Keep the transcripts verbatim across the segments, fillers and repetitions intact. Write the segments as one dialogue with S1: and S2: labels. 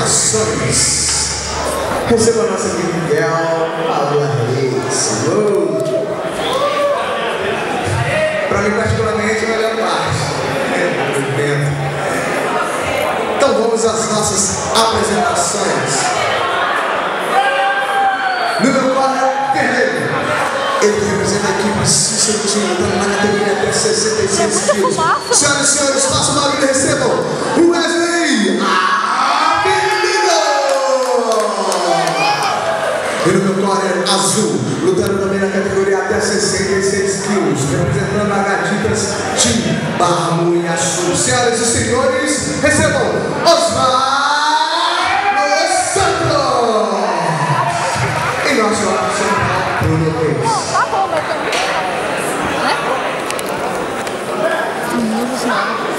S1: apresentações. Receba a nossa amiga Miguel Paula Reis. Para mim, particularmente, é a melhor parte. Então vamos às nossas apresentações. Número quatro, vermelho. Ele representa a equipe Cícero Tinho, na categoria até sessenta e seis quilos. Senhoras e senhores, façam o barulho e recebam o Wesley Avenida! E no meu corner azul, lutando também na categoria até sessenta e seis quilos, representando a Gatitas Team Barra Munhaçu. Senhoras e senhores, recebam Osmar Santos! E nosso profissional Bruno Reis.
S2: Tá bom, mas também. Né? Não uso nada.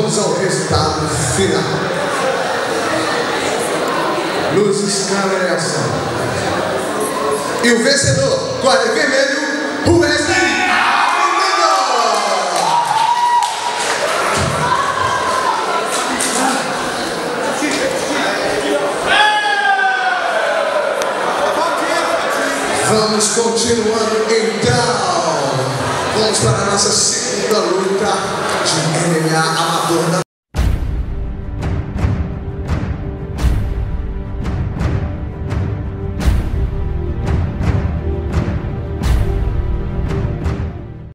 S1: Vamos ao resultado final. Luzes, câmera e ação. E o vencedor, quadro vermelho, Wesley Almeida. Vamos continuando então. Vamos para a nossa segunda luta de M M A amador.